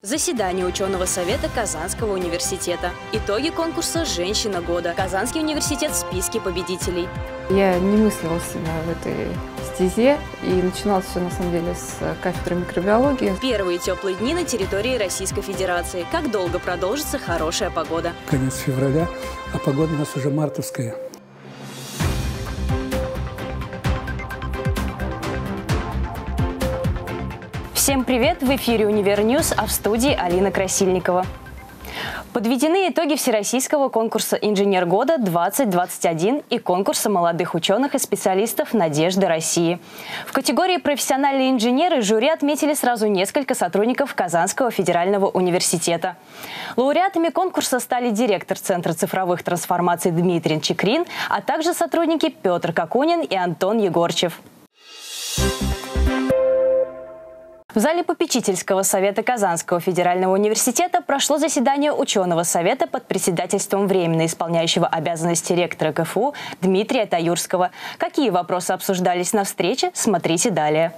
Заседание ученого совета Казанского университета. Итоги конкурса «Женщина года». Казанский университет в списке победителей. Я не мыслила себя в этой стезе, и начиналось все на самом деле с кафедры микробиологии. Первые теплые дни на территории Российской Федерации. Как долго продолжится хорошая погода? Конец февраля, а погода у нас уже мартовская. Всем привет! В эфире «Универньюз», а в студии Алина Красильникова. Подведены итоги Всероссийского конкурса «Инженер года-2021» и конкурса молодых ученых и специалистов «Надежды России». В категории «Профессиональные инженеры» жюри отметили сразу несколько сотрудников Казанского федерального университета. Лауреатами конкурса стали директор Центра цифровых трансформаций Дмитрий Чекрин, а также сотрудники Петр Какунин и Антон Егорчев. В зале попечительского совета Казанского федерального университета прошло заседание ученого совета под председательством временно исполняющего обязанности ректора КФУ Дмитрия Таюрского. Какие вопросы обсуждались на встрече, смотрите далее.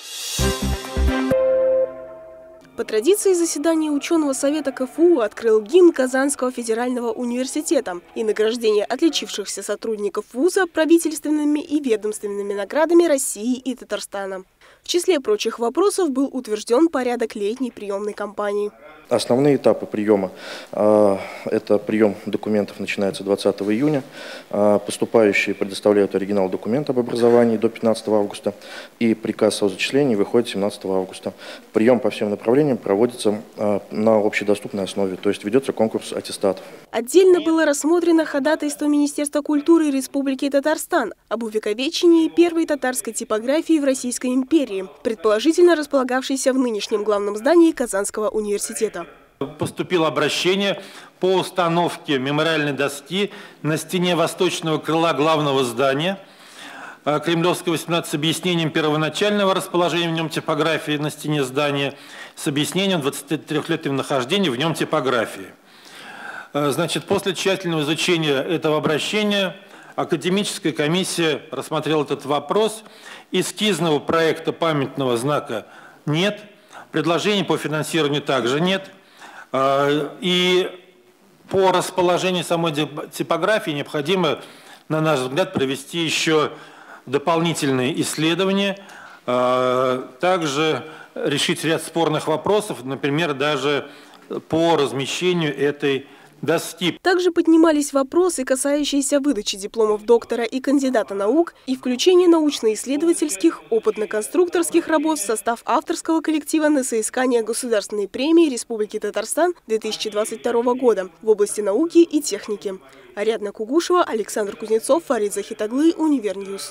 По традиции заседания ученого совета КФУ открыл гимн Казанского федерального университета и награждение отличившихся сотрудников вуза правительственными и ведомственными наградами России и Татарстана. В числе прочих вопросов был утвержден порядок летней приемной кампании. Основные этапы приема – это прием документов начинается 20 июня. Поступающие предоставляют оригинал документа об образовании до 15 августа. И приказ о зачислении выходит 17 августа. Прием по всем направлениям проводится на общедоступной основе, то есть ведется конкурс аттестатов. Отдельно было рассмотрено ходатайство Министерства культуры Республики Татарстан об увековечении первой татарской типографии в Российской империи, предположительно располагавшейся в нынешнем главном здании Казанского университета. Поступило обращение по установке мемориальной доски на стене восточного крыла главного здания Кремлевского, 18, с объяснением первоначального расположения в нем типографии на стене здания, с объяснением 23-летнего нахождения в нем типографии. Значит, после тщательного изучения этого обращения академическая комиссия рассмотрела этот вопрос. Эскизного проекта памятного знака нет, предложений по финансированию также нет. И по расположению самой типографии необходимо, на наш взгляд, провести еще дополнительные исследования, также решить ряд спорных вопросов, например, даже по размещению этой доски. Также поднимались вопросы, касающиеся выдачи дипломов доктора и кандидата наук и включения научно-исследовательских, опытно-конструкторских работ в состав авторского коллектива на соискание Государственной премии Республики Татарстан 2022 года в области науки и техники. Ариадна Кугушева, Александр Кузнецов, Фарид Захитаглы, Универньюз.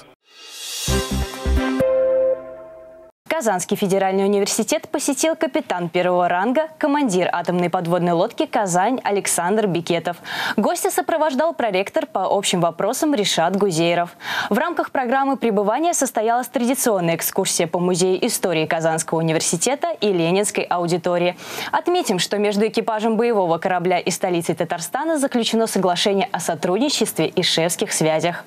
Казанский федеральный университет посетил капитан первого ранга, командир атомной подводной лодки «Казань» Александр Бекетов. Гостя сопровождал проректор по общим вопросам Ришат Гузейров. В рамках программы пребывания состоялась традиционная экскурсия по музею истории Казанского университета и Ленинской аудитории. Отметим, что между экипажем боевого корабля и столицей Татарстана заключено соглашение о сотрудничестве и шефских связях.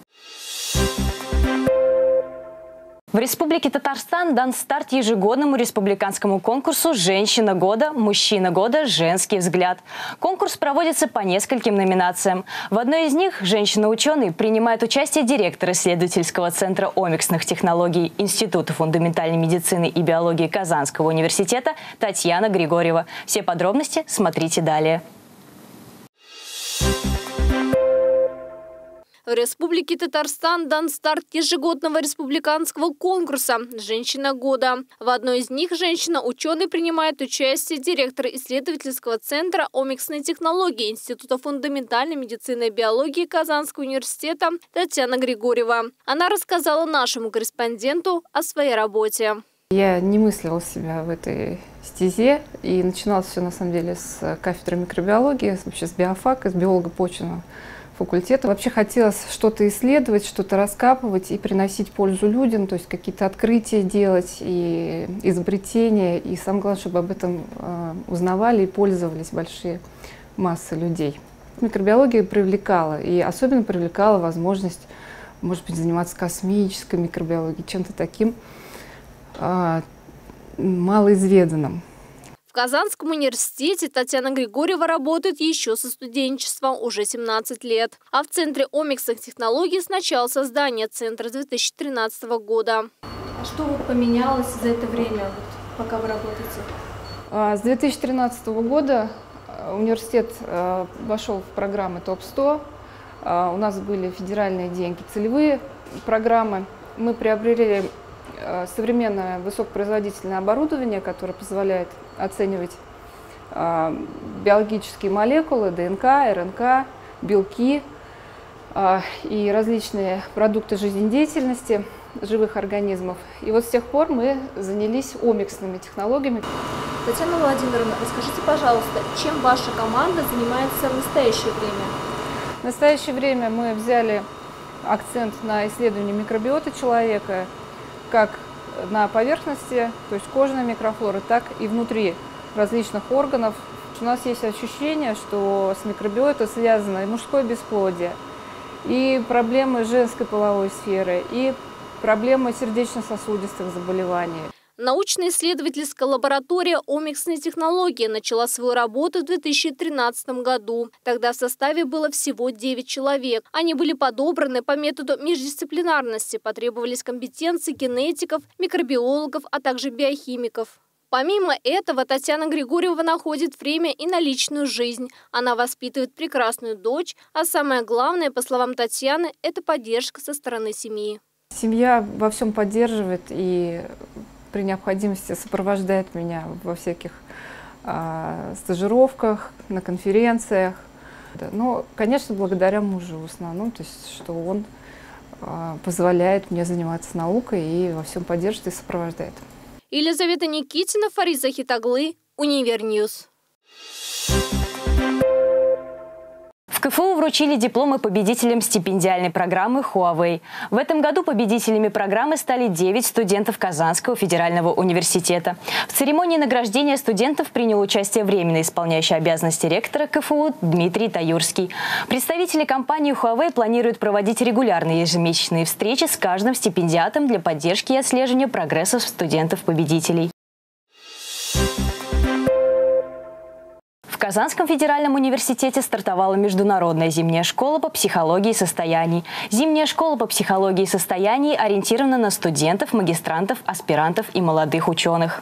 В Республике Татарстан дан старт ежегодному республиканскому конкурсу «Женщина года», «Мужчина года», «Женский взгляд». Конкурс проводится по нескольким номинациям. В одной из них женщина-ученый принимает участие директор исследовательского центра омиксных технологий Института фундаментальной медицины и биологии Казанского университета Татьяна Григорьева. Все подробности смотрите далее. В Республике Татарстан дан старт ежегодного республиканского конкурса «Женщина года». В одной из них женщина-ученый принимает участие директор исследовательского центра омиксной технологии Института фундаментальной медицины и биологии Казанского университета Татьяна Григорьева. Она рассказала нашему корреспонденту о своей работе. Я не мыслила себя в этой стезе, и начиналось все на самом деле с кафедры микробиологии, вообще с биофака, с биолого-почвенного факультета. Вообще хотелось что-то исследовать, что-то раскапывать и приносить пользу людям, то есть какие-то открытия делать и изобретения. И самое главное, чтобы об этом узнавали и пользовались большие массы людей. Микробиология привлекала, и особенно привлекала возможность, может быть, заниматься космической микробиологией, чем-то таким малоизведанным. В Казанском университете Татьяна Григорьева работает еще со студенчества, уже 17 лет. А в Центре омиксных технологий с начала создания центра 2013 года. А что поменялось за это время, пока вы работаете? С 2013 года университет вошел в программы ТОП-100. У нас были федеральные деньги, целевые программы. Мы приобрели современное высокопроизводительное оборудование, которое позволяет оценивать биологические молекулы, ДНК, РНК, белки и различные продукты жизнедеятельности живых организмов. И вот с тех пор мы занялись омиксными технологиями. Татьяна Владимировна, расскажите, пожалуйста, чем ваша команда занимается в настоящее время? В настоящее время мы взяли акцент на исследовании микробиоты человека, как на поверхности, то есть кожной микрофлоры, так и внутри различных органов. У нас есть ощущение, что с микробиотой связано и мужское бесплодие, и проблемы женской половой сферы, и проблемы сердечно-сосудистых заболеваний. Научно-исследовательская лаборатория омиксной технологии начала свою работу в 2013 году. Тогда в составе было всего 9 человек. Они были подобраны по методу междисциплинарности. Потребовались компетенции генетиков, микробиологов, а также биохимиков. Помимо этого, Татьяна Григорьева находит время и на личную жизнь. Она воспитывает прекрасную дочь, а самое главное, по словам Татьяны, это поддержка со стороны семьи. Семья во всем поддерживает и при необходимости сопровождает меня во всяких стажировках, на конференциях. Но, конечно, благодаря мужу в основном, то есть, что он позволяет мне заниматься наукой и во всем поддержит и сопровождает. Елизавета Никитина, Фарид Захитаглы, Универньюз. В КФУ вручили дипломы победителям стипендиальной программы Huawei. В этом году победителями программы стали 9 студентов Казанского федерального университета. В церемонии награждения студентов принял участие временно исполняющий обязанности ректора КФУ Дмитрий Таюрский. Представители компании Huawei планируют проводить регулярные ежемесячные встречи с каждым стипендиатом для поддержки и отслеживания прогресса студентов-победителей. В Казанском федеральном университете стартовала международная зимняя школа по психологии состояний. Зимняя школа по психологии состояний ориентирована на студентов, магистрантов, аспирантов и молодых ученых.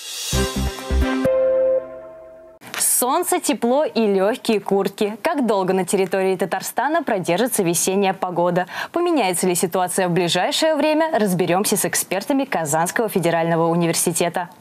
Солнце, тепло и легкие куртки. Как долго на территории Татарстана продержится весенняя погода? Поменяется ли ситуация в ближайшее время? Разберемся с экспертами Казанского федерального университета.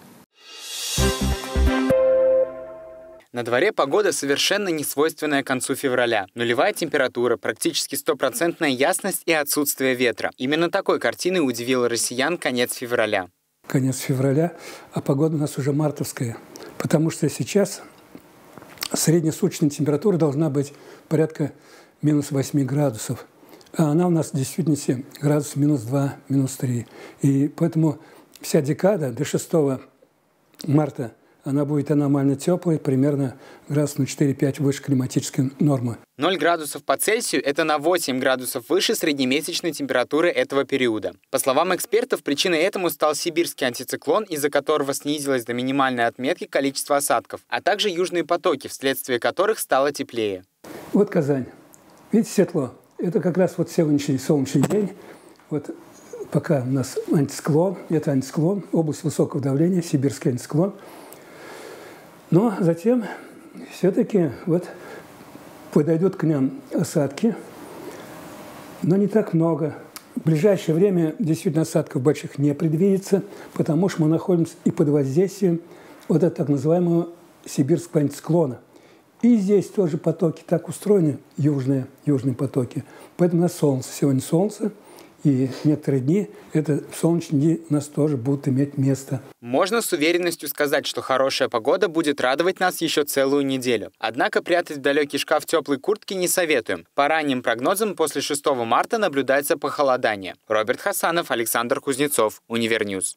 На дворе погода совершенно не свойственная к концу февраля. Нулевая температура, практически стопроцентная ясность и отсутствие ветра. Именно такой картиной удивил россиян конец февраля. Конец февраля, а погода у нас уже мартовская. Потому что сейчас среднесуточная температура должна быть порядка минус 8 градусов. А она у нас в действительности градус минус 2, минус 3. И поэтому вся декада до 6 марта она будет аномально теплой, примерно градусов на 4-5 выше климатической нормы. 0 градусов по Цельсию – это на 8 градусов выше среднемесячной температуры этого периода. По словам экспертов, причиной этому стал сибирский антициклон, из-за которого снизилось до минимальной отметки количество осадков, а также южные потоки, вследствие которых стало теплее. Вот Казань. Видите, светло. Это как раз вот сегодняшний солнечный день. Вот пока у нас антициклон, это антициклон, область высокого давления, сибирский антициклон. Но затем все-таки вот подойдут к нам осадки, но не так много. В ближайшее время действительно осадков больших не предвидится, потому что мы находимся и под воздействием вот этого так называемого сибирского антициклона. И здесь тоже потоки так устроены, южные потоки. Поэтому у нас солнце. Сегодня солнце. И некоторые дни, это солнечные дни, у нас тоже будут иметь место. Можно с уверенностью сказать, что хорошая погода будет радовать нас еще целую неделю. Однако прятать в далекий шкаф теплой куртки не советуем. По ранним прогнозам, после 6 марта наблюдается похолодание. Роберт Хасанов, Александр Кузнецов, Универньюз.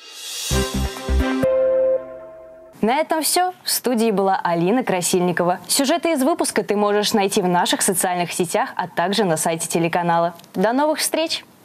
На этом все. В студии была Алина Красильникова. Сюжеты из выпуска ты можешь найти в наших социальных сетях, а также на сайте телеканала. До новых встреч!